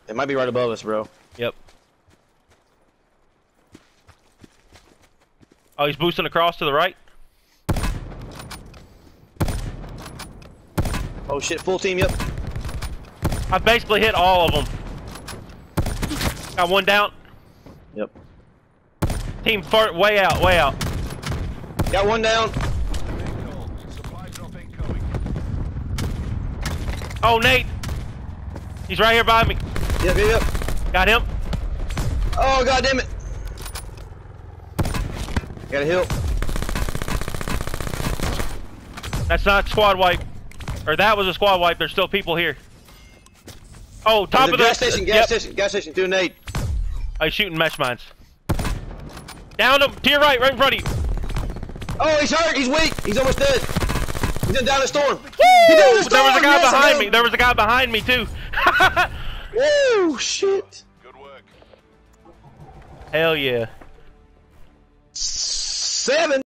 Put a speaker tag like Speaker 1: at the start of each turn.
Speaker 1: It might be right above us, bro.
Speaker 2: Yep. Oh, he's boosting across to the right.
Speaker 1: Oh shit, full team, yep.
Speaker 2: I basically hit all of them. Got one down.
Speaker 1: Yep.
Speaker 2: Team far, way out, way out.
Speaker 1: Got one down.
Speaker 2: Oh, Nate. He's right here by me.
Speaker 1: Yep.
Speaker 2: Got him.
Speaker 1: Oh, god damn it. Got a hill.
Speaker 2: That's not squad wipe. Or that was a squad wipe. There's still people here. Oh, top of the
Speaker 1: gas station, gas station, through Nate.
Speaker 2: Oh, he's shooting mesh mines. Down him, to your right in front of you.
Speaker 1: Oh, he's hurt, he's weak, he's almost dead. He's down the storm.
Speaker 2: Woo!
Speaker 1: There was a
Speaker 2: guy behind me. There was a guy behind me too.
Speaker 1: Woo, shit.
Speaker 3: Good work.
Speaker 2: Hell yeah.
Speaker 1: 7.